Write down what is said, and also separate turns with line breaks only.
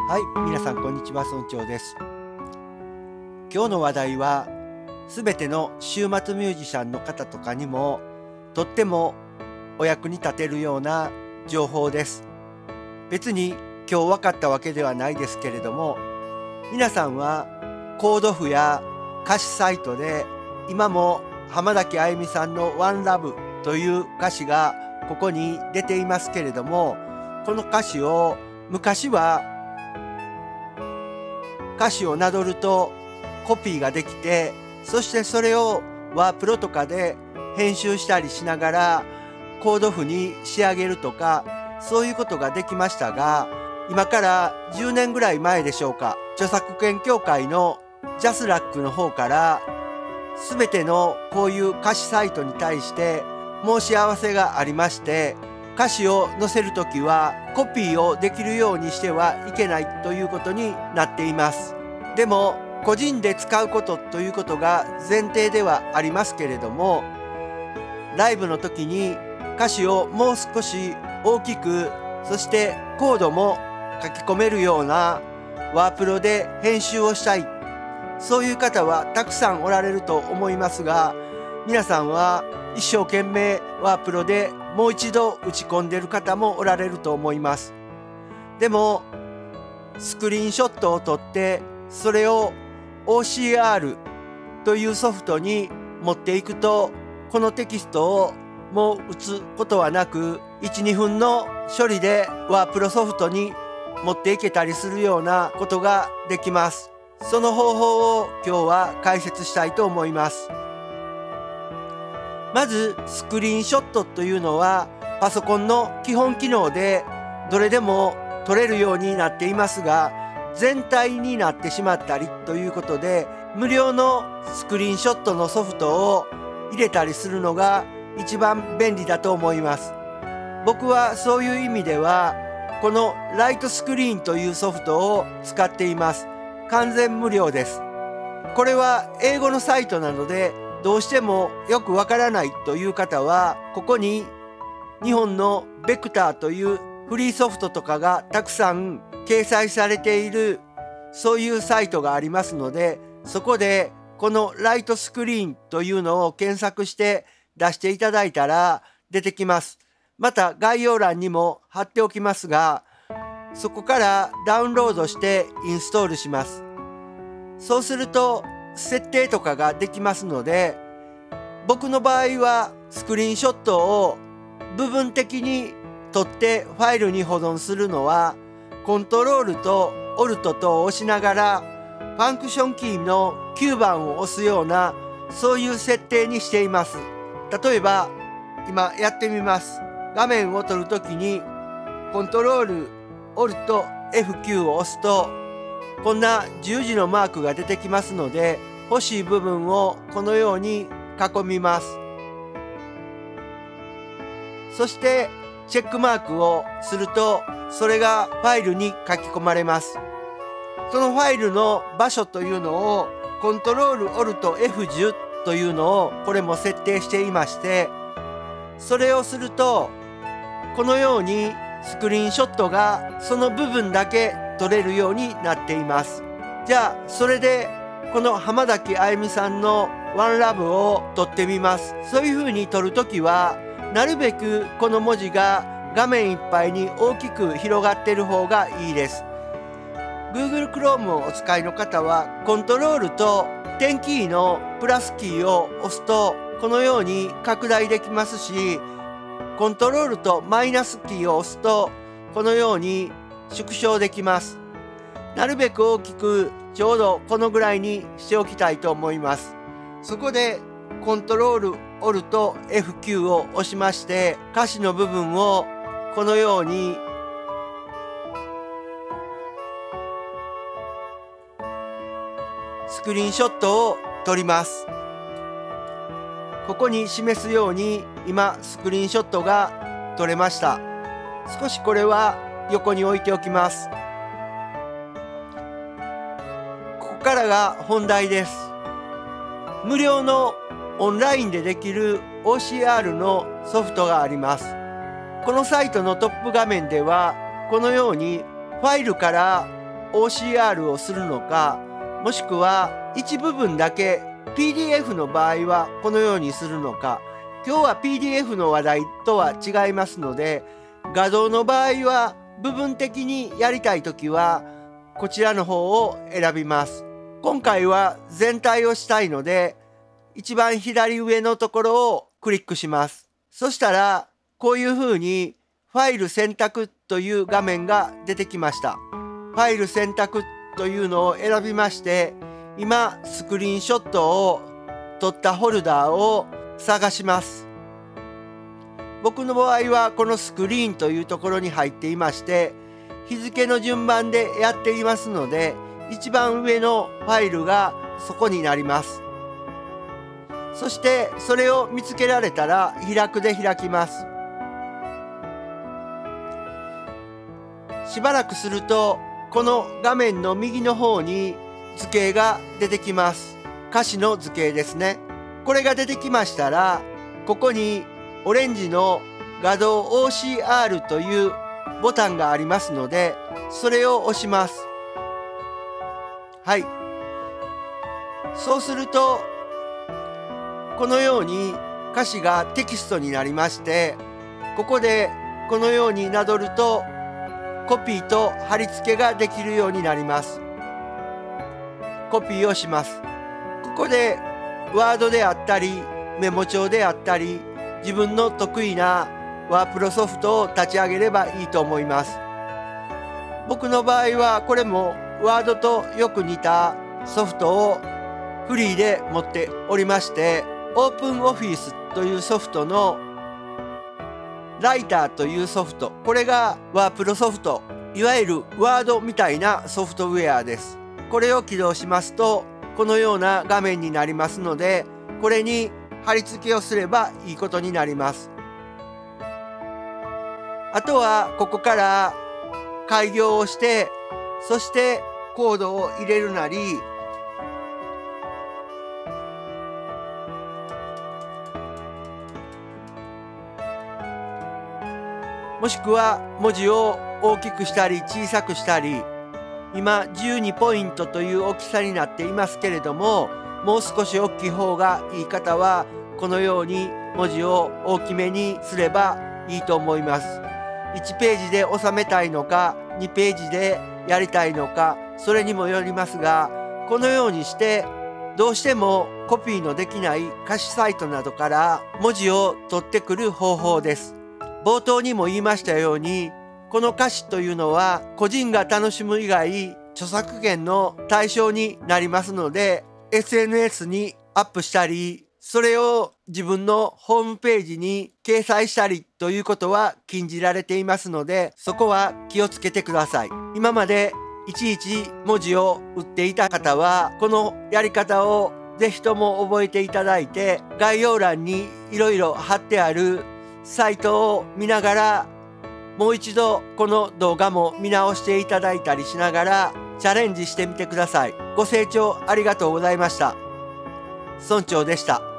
はい、皆さんこんにちは、村長です。今日の話題は、すべての週末ミュージシャンの方とかにもとってもお役に立てるような情報です。別に今日分かったわけではないですけれども、皆さんはコード譜や歌詞サイトで今も浜崎あゆみさんのワンラブという歌詞がここに出ていますけれども、この歌詞を昔は歌詞をなぞるとコピーができて、そしてそれをワープロとかで編集したりしながらコード譜に仕上げるとか、そういうことができましたが、今から10年ぐらい前でしょうか、著作権協会のジャスラックの方から全てのこういう歌詞サイトに対して申し合わせがありまして、歌詞を載せるときはコピーをできるようにしてはいけないということになっています。でも個人で使うことということが前提ではありますけれども、ライブの時に歌詞をもう少し大きく、そしてコードも書き込めるようなワープロで編集をしたい、そういう方はたくさんおられると思いますが、皆さんは一生懸命ワープロでもう一度打ち込んでいる方もおられると思います。でもスクリーンショットを撮ってそれを OCR というソフトに持っていくと、このテキストをもう打つことはなく 1,2 分の処理でワープロソフトに持っていけたりするようなことができます。その方法を今日は解説したいと思います。まずスクリーンショットというのはパソコンの基本機能でどれでも撮れるようになっていますが、全体になってしまったりということで、無料のスクリーンショットのソフトを入れたりするのが一番便利だと思います。僕はそういう意味ではこのライトスクリーンというソフトを使っています。完全無料です。これは英語のサイトなのでどうしてもよくわからないという方は、ここに日本のベクターというフリーソフトとかがたくさん掲載されている、そういうサイトがありますので、そこでこのライトスクリーンというのを検索して出していただいたら出てきます。また概要欄にも貼っておきますが、そこからダウンロードしてインストールします。そうすると設定とかができますので、僕の場合はスクリーンショットを部分的に撮ってファイルに保存するのは、コントロールとオルトと押しながらファンクションキーの9番を押すような、そういう設定にしています。例えば今やってみます。画面を撮るときにコントロールオルト F9 を押すとこんな十字のマークが出てきますので、欲しい部分をこのように囲みます。そしてチェックマークをするとそれがファイルに書き込まれます。そのファイルの場所というのをコントロールオルト F10 というのをこれも設定していまして、それをするとこのようにスクリーンショットがその部分だけ撮れるようになっています。じゃあそれでこの浜崎あゆみさんのワンラブを撮ってみます。そういう風に撮るときはなるべくこの文字が画面いっぱいに大きく広がっている方がいいです。Google Chrome をお使いの方はコントロールと点キーのプラスキーを押すとこのように拡大できますし、コントロールとマイナスキーを押すとこのように縮小できます。なるべく大きくちょうどこのぐらいにしておきたいと思います。そこでコントロールオルト F9 を押しまして、歌詞の部分をこのようにスクリーンショットを撮ります。ここに示すように今スクリーンショットが撮れました。少しこれは横に置いておきます。ここからが本題です。無料のオンラインでできる OCR のソフトがあります。このサイトのトップ画面ではこのようにファイルから OCR をするのか、もしくは一部分だけ PDF の場合はこのようにするのか、今日は PDF の話題とは違いますので、画像の場合は部分的にやりたいときはこちらの方を選びます。今回は全体をしたいので、一番左上のところをクリックします。そしたらこういうふうにファイル選択という画面が出てきました。ファイル選択というのを選びまして、今スクリーンショットを撮ったフォルダーを探します。僕の場合はこのスクリーンというところに入っていまして、日付の順番でやっていますので、一番上のファイルがそこになります。そしてそれを見つけられたら開くで開きます。しばらくするとこの画面の右の方に図形が出てきます。歌詞の図形ですね。これが出てきましたら、ここにオレンジの画像 OCR というボタンがありますので、それを押します。はい。そうするとこのように歌詞がテキストになりまして、ここでこのようになぞるとコピーと貼り付けができるようになります。コピーをします。ここでワードであったりメモ帳であったり自分の得意なワープロソフトを立ち上げればいいと思います。僕の場合はこれもワードとよく似たソフトをフリーで持っておりまして、オープンオフィスというソフトのライターというソフト、これがワープロソフト、いわゆるワードみたいなソフトウェアです。これを起動しますとこのような画面になりますので、これに貼り付けをすればいいことになります。あとはここから開業をして、そしてコードを入れるなり、もしくは文字を大きくしたり小さくしたり、今12ポイントという大きさになっていますけれども、もう少し大きい方がいい方はこのように文字を大きめにすればいいと思います。1ページで収めたいのか2ページでやりたいのか、それにもよりますが、このようにしてどうしてもコピーのできない歌詞サイトなどから文字を取ってくる方法です。冒頭にも言いましたように、この歌詞というのは個人が楽しむ以外著作権の対象になりますので、 SNS にアップしたり、それを自分のホームページに掲載したりということは禁じられていますので、そこは気をつけてください。今までいちいち文字を打っていた方はこのやり方をぜひとも覚えていただいて、概要欄にいろいろ貼ってあるサイトを見ながら、もう一度この動画も見直していただいたりしながらチャレンジしてみてください。ご清聴ありがとうございました。村長でした。